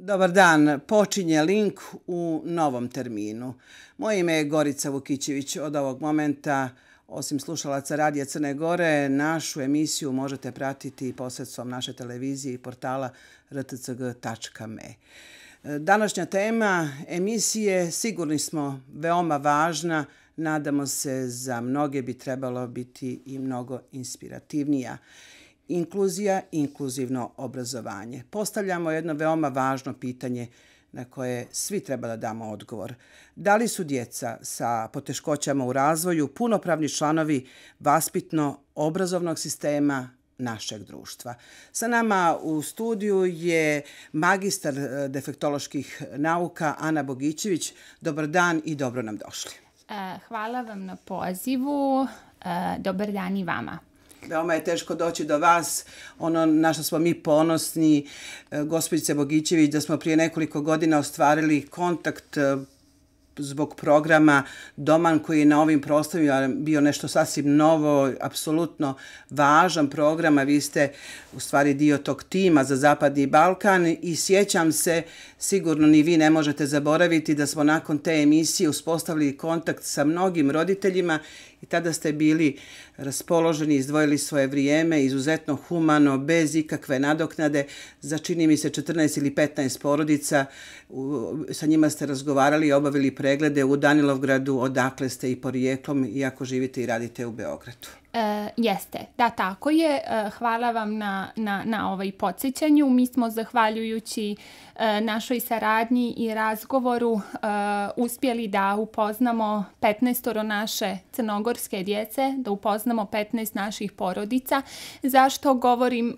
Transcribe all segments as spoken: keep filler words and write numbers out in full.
Dobar dan, počinje link u novom terminu. Moje ime je Gorica Vukićević. Od ovog momenta, osim slušalaca Radija Crne Gore, našu emisiju možete pratiti posredstvom naše televizije i portala r t c g tačka m e. Današnja tema emisije, sigurni smo, veoma važna. Nadamo se, za mnoge bi trebalo biti i mnogo inspirativnija. Inkluzija i inkluzivno obrazovanje. Postavljamo jedno veoma važno pitanje na koje svi treba da damo odgovor. Da li su djeca sa poteškoćama u razvoju punopravni članovi vaspitno-obrazovnog sistema našeg društva? Sa nama u studiju je magistar defektoloških nauka Ana Bogićević. Dobar dan i dobro nam došli. Hvala vam na pozivu. Dobar dan i vama. Veoma je teško doći do vas. Ono na što smo mi ponosni, gospođice Bogićević, da smo prije nekoliko godina ostvarili kontakt zbog programa Doman, koji je na ovim prostorima bio nešto sasvim novo, apsolutno važan program, a vi ste u stvari dio tog tima za Zapadni Balkan i sjećam se, sigurno ni vi ne možete zaboraviti, da smo nakon te emisije uspostavili kontakt sa mnogim roditeljima i tada ste bili raspoloženi, izdvojili svoje vrijeme, izuzetno humano, bez ikakve nadoknade, za čini mi se četrnaest ili petnaest porodica. Sa njima ste razgovarali i obavili preglede u Danilovgradu, odakle ste i porijeklom, iako živite i radite u Beogradu. E, jeste, da, tako je. E, hvala vam na, na, na ovaj podsjećanju. Mi smo, zahvaljujući e, našoj saradnji i razgovoru, e, uspjeli da upoznamo petnaestoro naše crnogorske djece, da upoznamo petnaest naših porodica. Zašto govorim,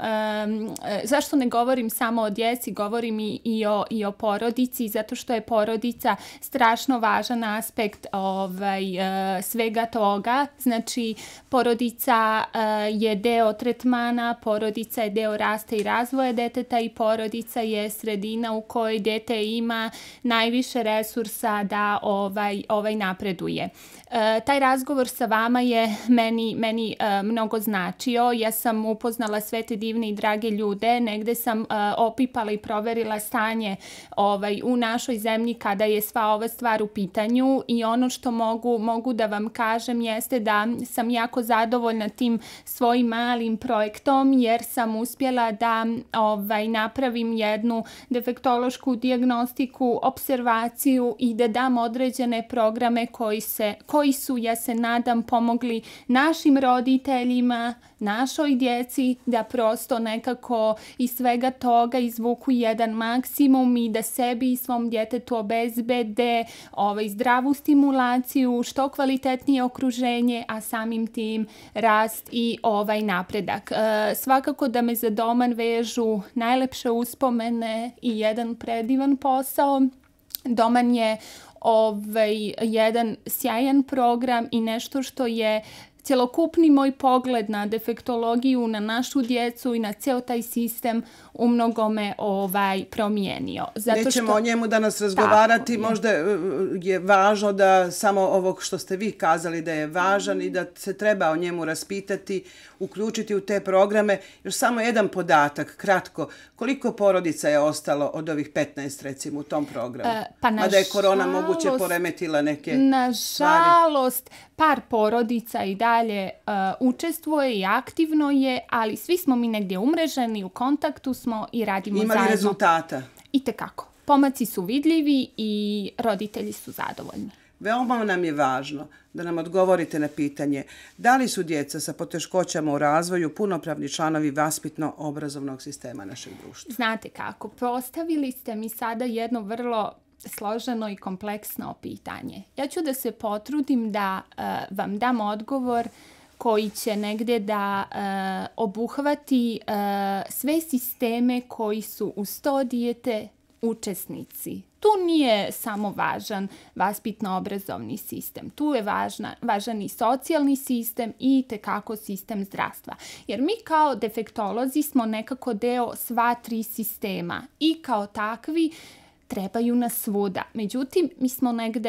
e, zašto ne govorim samo o djeci, govorim i, i, o, i o porodici, zato što je porodica strašno važan aspekt ovaj, e, svega toga. Znači, porodica Porodica je deo tretmana, porodica je deo rasta i razvoja deteta i porodica je sredina u kojoj dete ima najviše resursa da ovaj, ovaj napreduje. E, taj razgovor sa vama je meni, meni e, mnogo značio. Ja sam upoznala sve te divne i drage ljude. Negde sam e, opipala i proverila stanje ovaj, u našoj zemlji kada je sva ova stvar u pitanju i ono što mogu, mogu da vam kažem jeste da sam jako zadovoljna tim svojim malim projektom jer sam uspjela da ovaj, napravim jednu defektološku dijagnostiku, observaciju i da dam određene programe koji se koji su, ja se nadam, pomogli našim roditeljima, našoj djeci da prosto nekako iz svega toga izvuku jedan maksimum i da sebi i svom djetetu obezbede ovaj, zdravu stimulaciju, što kvalitetnije okruženje, a samim tim rast i ovaj napredak. E, svakako da me za Doman vežu najlepše uspomene i jedan predivan posao. Doman je ovaj, jedan sjajan program i nešto što je cjelokupni moj pogled na defektologiju, na našu djecu i na ceo taj sistem u mnogome ovaj, promijenio. Zato Nećemo što... o njemu danas razgovarati, tako, možda je važno da samo ovog što ste vi kazali da je važan i da se treba o njemu raspitati, uključiti u te programe. Još samo jedan podatak, kratko, koliko porodica je ostalo od ovih petnaest recimo u tom programu? E, pa na Mada je korona žalost, moguće poremetila neke Nažalost, par porodica i dalje uh, učestvuje i aktivno je, ali svi smo mi negdje umreženi, u kontaktu smo i radimo Ima zajedno. Ima li rezultata? Itekako. Pomaci su vidljivi i roditelji su zadovoljni. Veoma nam je važno da nam odgovorite na pitanje da li su djeca sa poteškoćama u razvoju punopravni članovi vaspitno-obrazovnog sistema našeg društva. Znate kako, postavili ste mi sada jedno vrlo složeno i kompleksno pitanje. Ja ću da se potrudim da uh, vam dam odgovor koji će negde da uh, obuhvati uh, sve sisteme koji su uz to dijete učesnici. Tu nije samo važan vaspitno-obrazovni sistem. Tu je važna, važan i socijalni sistem i tekako sistem zdravstva. Jer mi kao defektolozi smo nekako deo sva tri sistema i kao takvi trebaju nas svuda. Međutim, mi smo negde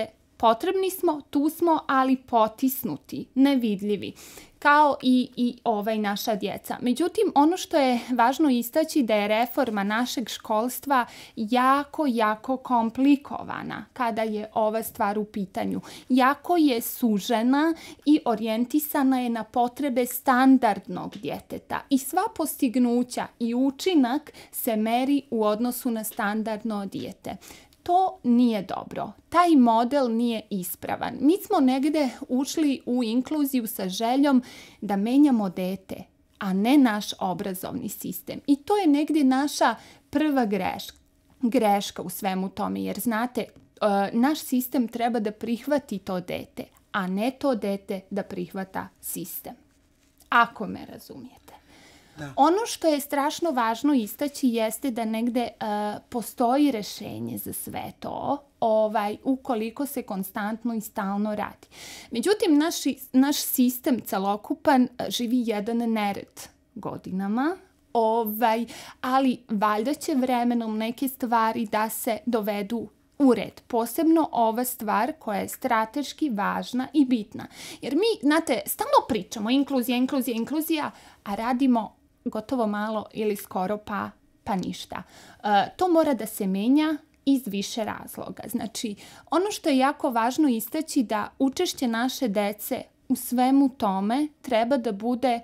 potrebni smo, tu smo, ali potisnuti, nevidljivi, kao i, i ovaj naša djeca. Međutim, ono što je važno istaći da je reforma našeg školstva jako, jako komplikovana kada je ova stvar u pitanju. Jako je sužena i orijentisana je na potrebe standardnog djeteta i sva postignuća i učinak se meri u odnosu na standardno dijete. To nije dobro. Taj model nije ispravan. Mi smo negde ušli u inkluziju sa željom da menjamo dete, a ne naš obrazovni sistem. I to je negdje naša prva greška, greška u svemu tome. Jer znate, naš sistem treba da prihvati to dete, a ne to dete da prihvata sistem. Ako me razumijete. Da. Ono što je strašno važno istaći jeste da negde uh, postoji rešenje za sve to, ovaj, ukoliko se konstantno i stalno radi. Međutim, naš, naš sistem celokupan živi jedan nered godinama, ovaj, ali valjda će vremenom neke stvari da se dovedu u red. Posebno ova stvar koja je strateški važna i bitna. Jer mi, znate, stalno pričamo inkluzija, inkluzija, inkluzija, a radimo gotovo malo ili skoro pa, pa ništa. Uh, to mora da se menja iz više razloga. Znači, ono što je jako važno istaći da učešće naše dece u svemu tome treba da bude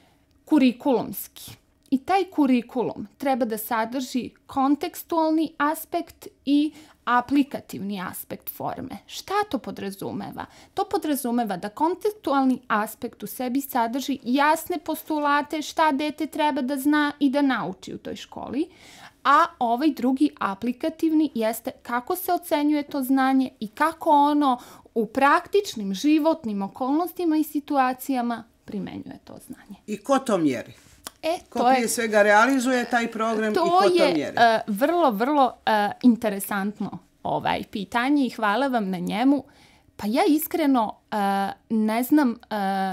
kurikulumski. I taj kurikulum treba da sadrži kontekstualni aspekt i aplikativni aspekt forme. Šta to podrazumeva? To podrazumeva da kontekstualni aspekt u sebi sadrži jasne postulate šta dete treba da zna i da nauči u toj školi, a ovaj drugi aplikativni jeste kako se ocenjuje to znanje i kako ono u praktičnim životnim okolnostima i situacijama primenjuje to znanje. I ko to mjeri? E, ko prije je, svega realizuje taj program i ko to mjeri? To je uh, vrlo, vrlo uh, interesantno ovaj pitanje i hvala vam na njemu. Pa ja iskreno uh, ne znam uh,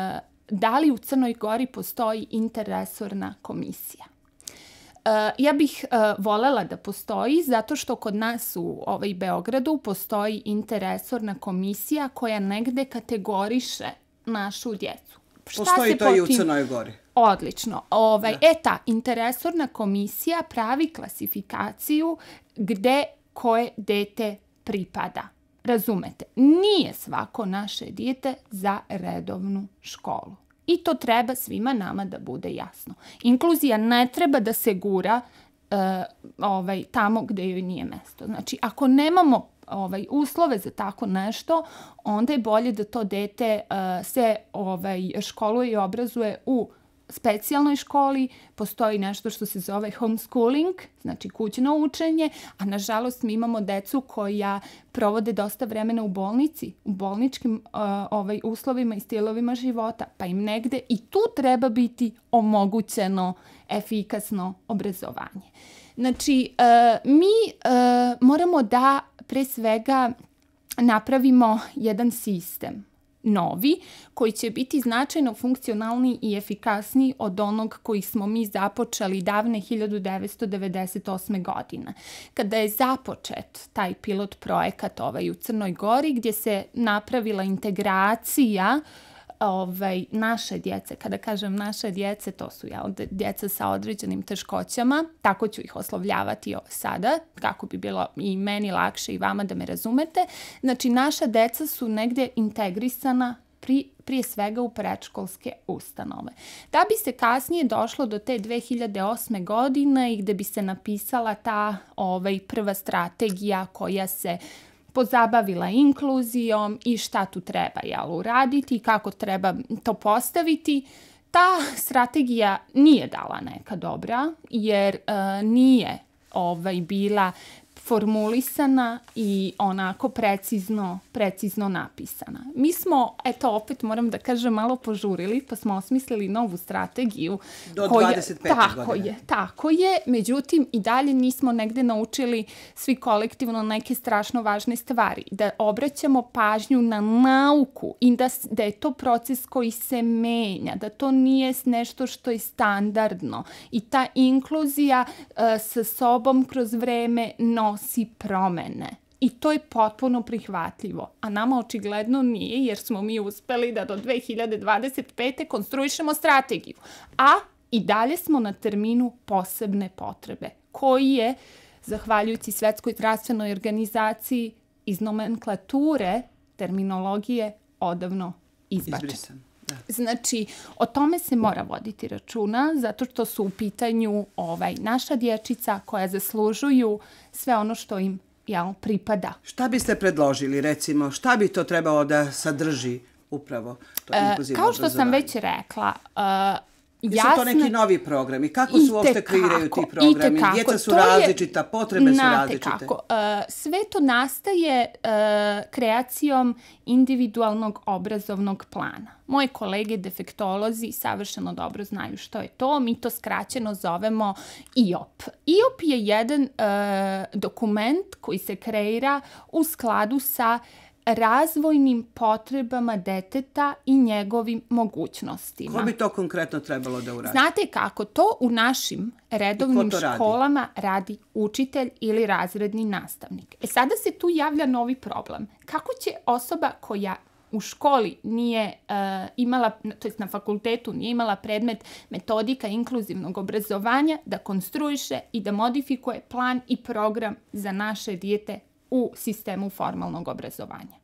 da li u Crnoj Gori postoji interresorna komisija. Uh, ja bih uh, volela da postoji zato što kod nas u ovaj Beogradu postoji interresorna komisija koja negde kategoriše našu djecu. Šta postoji to i u Crnoj Gori. Odlično. Ovaj, e ta interresorna komisija pravi klasifikaciju gde koje dete pripada. Razumete? Nije svako naše dijete za redovnu školu. I to treba svima nama da bude jasno. Inkluzija ne treba da se gura uh, ovaj, tamo gde joj nije mesto. Znači, ako nemamo ovaj, uslove za tako nešto, onda je bolje da to dete uh, se ovaj, školuje i obrazuje u specijalnoj školi. Postoji nešto što se zove homeschooling, znači kućno učenje, a nažalost mi imamo decu koja provode dosta vremena u bolnici, u bolničkim uh, ovaj, uslovima i stilovima života, pa im negde i tu treba biti omogućeno efikasno obrazovanje. Znači, uh, mi uh, moramo da pre svega napravimo jedan sistem novi, koji će biti značajno funkcionalniji i efikasniji od onog koji smo mi započeli davne hiljadu devetsto devedeset osme. godine. Kada je započet taj pilot projekat ovaj u Crnoj Gori, gdje se napravila integracija ovaj, naše djece. Kada kažem naše djece, to su ja, djeca sa određenim teškoćama, tako ću ih oslovljavati sada, kako bi bilo i meni lakše i vama da me razumete. Znači, naša deca su negdje integrisana pri, prije svega u predškolske ustanove. Da bi se kasnije došlo do te dve hiljade osme. godine i gde bi se napisala ta ovaj, prva strategija koja se pozabavila inkluzijom i šta tu treba jel, uraditi i kako treba to postaviti. Ta strategija nije dala neka dobra jer uh, nije ovaj, bila formulisana i onako precizno, precizno napisana. Mi smo, eto opet moram da kažem, malo požurili pa smo osmislili novu strategiju. Do koja, dvadeset pete. Tako godine. je, tako je. Međutim, i dalje nismo negde naučili svi kolektivno neke strašno važne stvari. Da obraćamo pažnju na nauku i da, da je to proces koji se menja, da to nije nešto što je standardno. I ta inkluzija uh, sa sobom kroz vreme nosi promene. I to je potpuno prihvatljivo. A nama očigledno nije, jer smo mi uspeli da do dve hiljade dvadeset pete konstruišemo strategiju. A i dalje smo na terminu posebne potrebe, koji je, zahvaljujući Svetskoj zdravstvenoj organizaciji, iz nomenklature terminologije odavno izbačen. Izbrisan. Da. Znači, o tome se mora voditi računa, zato što su u pitanju ovaj, naša dječica koja zaslužuju sve ono što im jel, pripada. Šta biste predložili, recimo, šta bi to trebalo da sadrži upravo to inkluzivno Kao što obrazovanje? sam već rekla, uh, Jesu to neki novi programi? Kako se uopšte kreiraju ti programi? Djeca su različita, potrebe su različite. Kako. Uh, sve to nastaje uh, kreacijom individualnog obrazovnog plana. Moje kolege defektolozi savršeno dobro znaju što je to. Mi to skraćeno zovemo I O P. I O P je jedan uh, dokument koji se kreira u skladu sa razvojnim potrebama deteta i njegovim mogućnostima. Ko bi to konkretno trebalo da uradi? Znate kako, to u našim redovnim školama radi? radi učitelj ili razredni nastavnik. E sada se tu javlja novi problem. Kako će osoba koja u školi nije uh, imala, to jest na fakultetu nije imala predmet metodika inkluzivnog obrazovanja da konstruiše i da modifikuje plan i program za naše dijete u sistemu formalnog obrazovanja.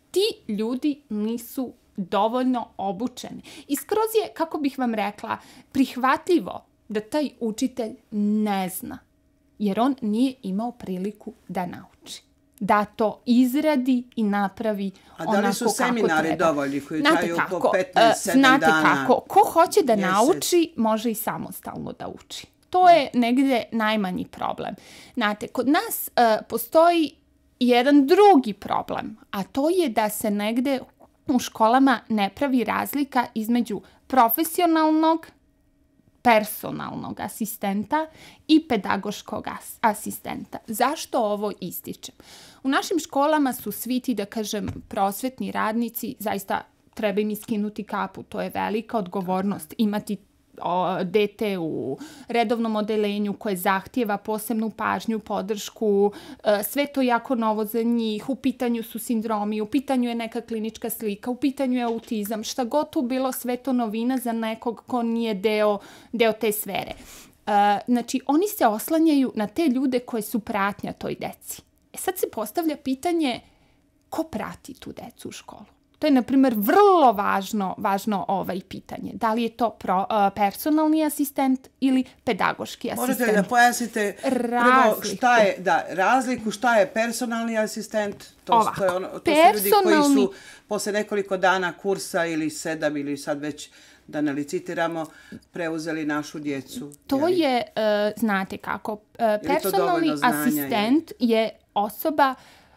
Ti ljudi nisu dovoljno obučeni. I skroz je, kako bih vam rekla, prihvatljivo da taj učitelj ne zna, jer on nije imao priliku da nauči. Da to izradi i napravi onako kako treba. A da li su seminari dovoljni koji traju po petnaest sedam Znate dana? Znate kako, ko hoće da mjesec. nauči, može i samostalno da uči. To je negdje najmanji problem. Znate, kod nas uh, postoji jedan drugi problem, a to je da se negde u školama ne pravi razlika između profesionalnog, personalnog asistenta i pedagoškog as- asistenta. Zašto ovo ističem? U našim školama su svi ti, da kažem, prosvetni radnici, zaista treba im iskinuti kapu, to je velika odgovornost imati o, dete u redovnom odeljenju koje zahtijeva posebnu pažnju, podršku, e, sve to jako novo za njih, u pitanju su sindromi, u pitanju je neka klinička slika, u pitanju je autizam, šta god tu bilo, sve to novina za nekog ko nije deo, deo te sfere. E, znači, oni se oslanjaju na te ljude koje su pratnja toj deci. E sad se postavlja pitanje ko prati tu decu u školu? To je, na primjer, vrlo važno, važno ovaj pitanje. Da li je to pro, uh, personalni asistent ili pedagoški asistent? Možete li da pojasnite prvo šta je, da, razliku šta je personalni asistent? To, Ovako, to, je ono, to personalni... su ljudi koji su posle nekoliko dana kursa ili sedam ili sad već da ne licitiramo, preuzeli našu djecu. To jeli? je, uh, znate kako, uh, personalni znanja, asistent je? je osoba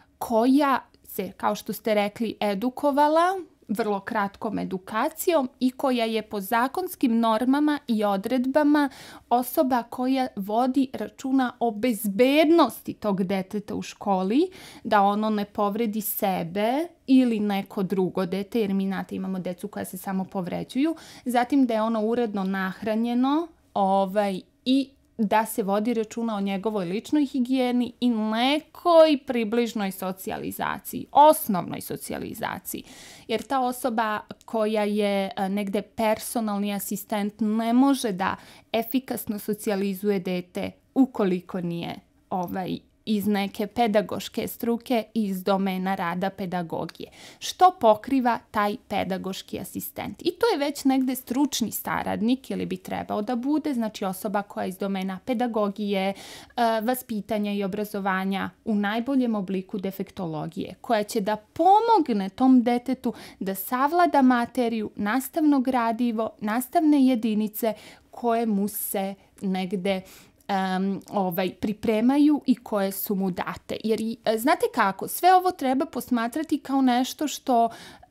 koja se, kao što ste rekli, edukovala vrlo kratkom edukacijom i koja je po zakonskim normama i odredbama osoba koja vodi računa o bezbednosti tog deteta u školi, da ono ne povredi sebe ili neko drugo dete, jer mi znate imamo decu koja se samo povređuju, zatim da je ono uredno nahranjeno ovaj, i da se vodi računa o njegovoj ličnoj higijeni i nekoj približnoj socijalizaciji, osnovnoj socijalizaciji. Jer ta osoba koja je negde personalni asistent ne može da efikasno socijalizuje dete ukoliko nije ovaj, iz neke pedagoške struke i iz domena rada pedagogije. Što pokriva taj pedagoški asistent? I to je već negde stručni saradnik ili bi trebao da bude, znači osoba koja je iz domena pedagogije, vaspitanja i obrazovanja u najboljem obliku defektologije, koja će da pomogne tom detetu da savlada materiju, nastavno gradivo, nastavne jedinice koje mu se negde Um, ovaj, pripremaju i koje su mu date. Jer znate kako, sve ovo treba posmatrati kao nešto što uh,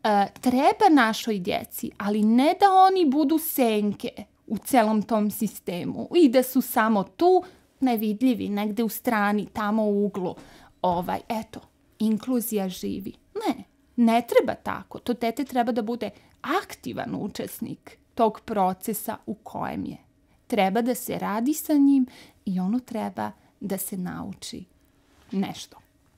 treba našoj djeci, ali ne da oni budu senke u celom tom sistemu i da su samo tu nevidljivi, negde u strani, tamo u uglu. Ovaj, eto, inkluzija živi. Ne, ne treba tako. To dete treba da bude aktivan učesnik tog procesa u kojem je. Treba da se radi sa njim i ono treba da se nauči nešto.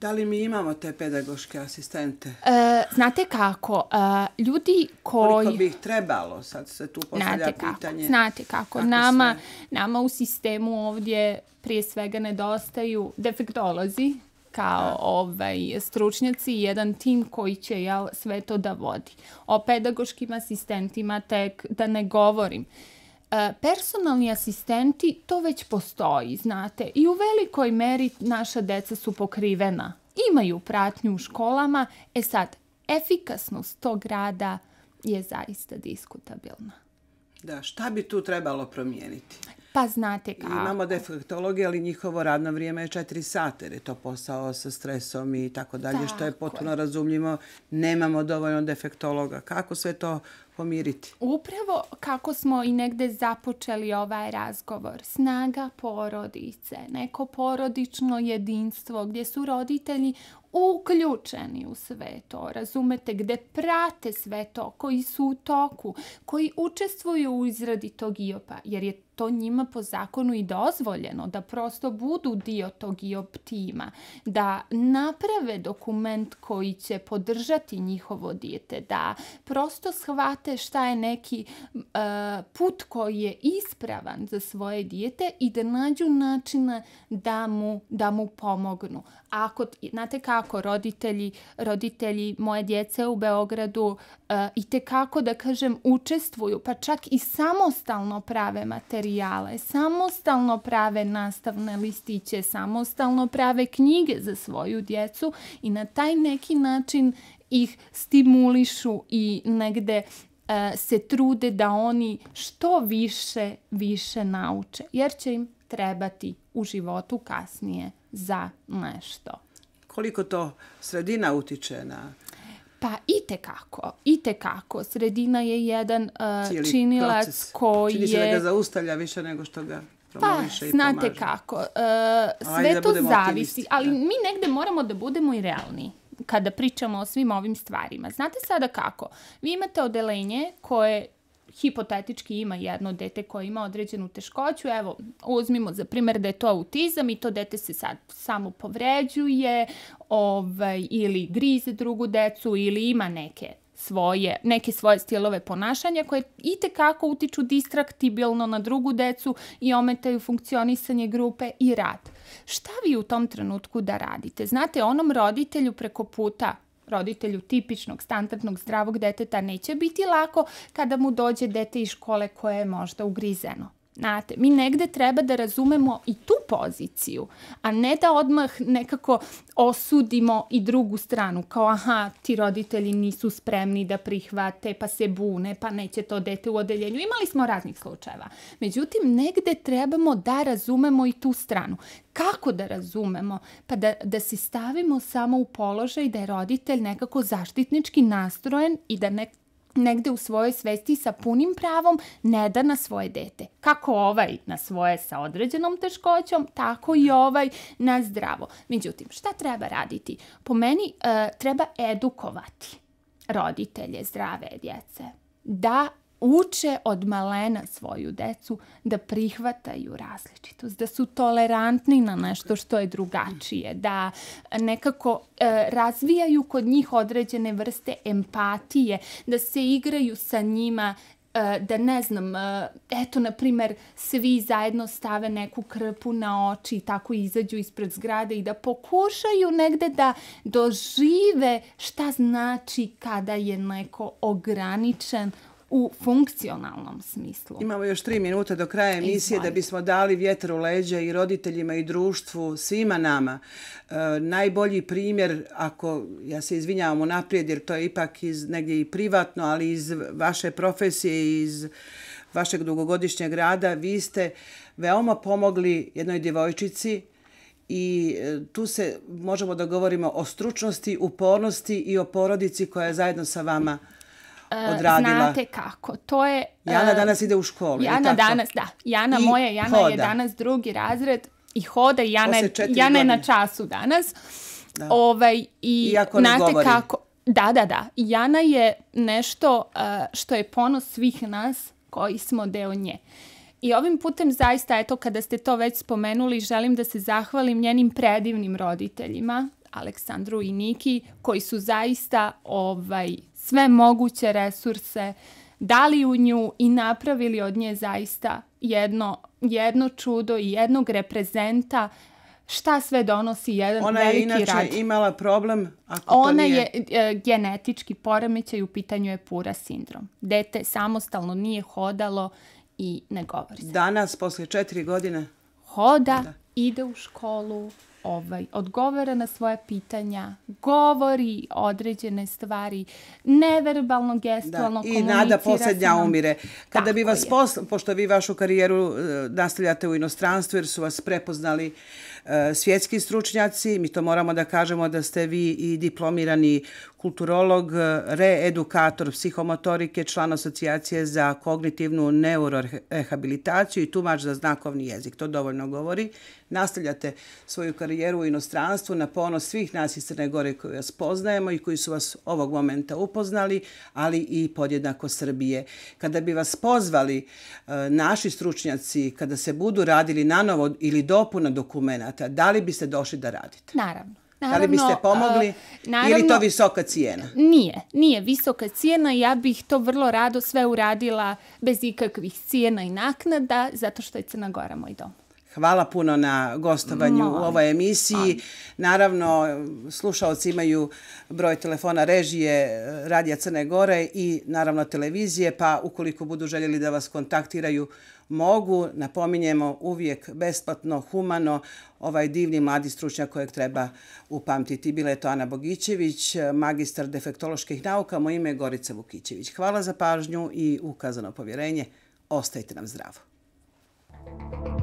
Da li mi imamo te pedagoške asistente? E, znate kako, e, ljudi koji... Koliko bi ih trebalo? Sad se tu postavlja znate pitanje. Kako, znate kako, kako nama, nama u sistemu ovdje prije svega nedostaju defektolozi, kao ovaj, stručnjaci i jedan tim koji će jel, sve to da vodi. O pedagoškim asistentima tek da ne govorim. E, personalni asistenti, to već postoji, znate, i u velikoj meri naša deca su pokrivena. Imaju pratnju u školama, e sad, efikasnost tog rada je zaista diskutabilna. Da, šta bi tu trebalo promijeniti? Pa znate kako. Imamo defektologije, ali njihovo radno vrijeme je četiri sata, jer je to posao sa stresom i tako dalje, što je potpuno razumljivo. Nemamo dovoljno defektologa. Kako sve to pomiriti? Upravo kako smo i negde započeli ovaj razgovor. Snaga porodice, neko porodično jedinstvo gdje su roditelji uključeni u sve to, razumete, gde prate sve to, koji su u toku, koji učestvuju u izradi tog I O P-a, jer je to njima po zakonu i dozvoljeno da prosto budu dio tog I O P tima, da naprave dokument koji će podržati njihovo dijete, da prosto shvate šta je neki uh, put koji je ispravan za svoje dijete i da nađu načina da mu, da mu pomognu. Ako, znate kako, roditelji, roditelji moje djece u Beogradu uh, i tekako, da kažem, učestvuju, pa čak i samostalno prave materijale, samostalno prave nastavne listiće, samostalno prave knjige za svoju djecu i na taj neki način ih stimulišu i negde uh, se trude da oni što više, više nauče, jer će im trebati u životu kasnije za nešto. Koliko to sredina utiče na... Pa i tekako, i tekako. Sredina je jedan uh, činilac proces. koji je... Čini se da ga zaustavlja više nego što ga promoviše i pomaže. pomaže. Pa, znate kako, uh, sve da to zavisi, ali da. mi negde moramo da budemo i realni kada pričamo o svim ovim stvarima. Znate sada kako? Vi imate odelenje koje hipotetički ima jedno dete koje ima određenu teškoću. Evo, uzmimo za primjer da je to autizam i to dete se sad samo povređuje ovaj, ili grize drugu decu ili ima neke svoje, neke svoje stilove ponašanja koje itekako utiču distraktibilno na drugu decu i ometaju funkcionisanje grupe i rad. Šta vi u tom trenutku da radite? Znate, onom roditelju preko puta, roditelju tipičnog, standardnog, zdravog deteta neće biti lako kada mu dođe dete iz škole koje je možda ugrizeno. Znate, mi negde treba da razumemo i tu poziciju, a ne da odmah nekako osudimo i drugu stranu, kao aha, ti roditelji nisu spremni da prihvate, pa se bune, pa neće to dete u odeljenju. Imali smo raznih slučajeva. Međutim, negde trebamo da razumemo i tu stranu. Kako da razumemo? Pa da, da se stavimo samo u položaj da je roditelj nekako zaštitnički nastrojen i da ne negde u svojoj svesti sa punim pravom ne da na svoje dete. Kako ovaj na svoje sa određenom teškoćom, tako i ovaj na zdravo. Međutim, šta treba raditi? Po meni e, treba edukovati roditelje zdrave djece da uče od malena svoju decu da prihvataju različitost, da su tolerantni na nešto što je drugačije, da nekako e, razvijaju kod njih određene vrste empatije, da se igraju sa njima, e, da ne znam, e, eto, na primjer, svi zajedno stave neku krpu na oči i tako izađu ispred zgrade i da pokušaju negde da dožive šta znači kada je neko ograničen u funkcionalnom smislu. Imamo još tri minute do kraja emisije. Izvolite. Da bismo dali vjetar u leđa i roditeljima i društvu, svima nama. E, najbolji primjer, ako, ja se izvinjavam unaprijed jer to je ipak iz, negdje i privatno, ali iz vaše profesije i iz vašeg dugogodišnjeg rada, vi ste veoma pomogli jednoj djevojčici i tu se možemo da govorimo o stručnosti, upornosti i o porodici koja je zajedno sa vama odradila. Znate kako, to je... Jana danas ide u školu. Jana danas, da. Jana I moja, Jana hoda. je danas drugi razred i hoda i Jana, Jana je na času danas. Da. Ovaj, i Iako ne znate govori. kako, da, da, da. Jana je nešto uh, što je ponos svih nas koji smo deo nje. I ovim putem zaista, eto, kada ste to već spomenuli, želim da se zahvalim njenim predivnim roditeljima, Aleksandru i Niki, koji su zaista ovaj, sve moguće resurse dali u nju i napravili od nje zaista jedno, jedno čudo i jednog reprezenta šta sve donosi jedan Ona veliki rad. Ona je inače imala problem, ako Ona to nije... je e, genetički poremećaj, u pitanju je Pura sindrom. Dete samostalno nije hodalo i ne govori se. Danas, posle četiri godine? Hoda, da. Ide u školu, ovaj, odgovara na svoje pitanja, govori određene stvari, neverbalno, gestualno da. I komunicira. nada posljednja umire. Kada Tako bi vas, je. posl... pošto vi vašu karijeru nastavljate u inostranstvu jer su vas prepoznali svjetski stručnjaci, mi to moramo da kažemo da ste vi i diplomirani kulturolog, reedukator psihomotorike, član asocijacije za kognitivnu neurorehabilitaciju i tumač za znakovni jezik. To dovoljno govori. Nastavljate svoju karijeru u inostranstvu na ponos svih nas iz Crne Gore koji vas poznajemo i koji su vas ovog momenta upoznali, ali i podjednako Srbije. Kada bi vas pozvali naši stručnjaci, kada se budu radili nanovo ili dopuna dokumenta, da li biste došli da radite? Naravno. Naravno, da li biste pomogli uh, naravno, ili to visoka cijena? Nije, nije visoka cijena. Ja bih to vrlo rado sve uradila bez ikakvih cijena i naknada, zato što je Crna Gora moj dom. Hvala puno na gostovanju Molim. u ovoj emisiji. Molim. Naravno, slušalci imaju broj telefona režije Radija Crne Gore i naravno televizije, pa ukoliko budu željeli da vas kontaktiraju, mogu. Napominjemo uvijek besplatno, humano, ovaj divni mladi stručnjak kojeg treba upamtiti. Bila je to Ana Bogićević, magistar defektoloških nauka. Moje ime je Gorica Vukićević. Hvala za pažnju i ukazano povjerenje. Ostajte nam zdravo.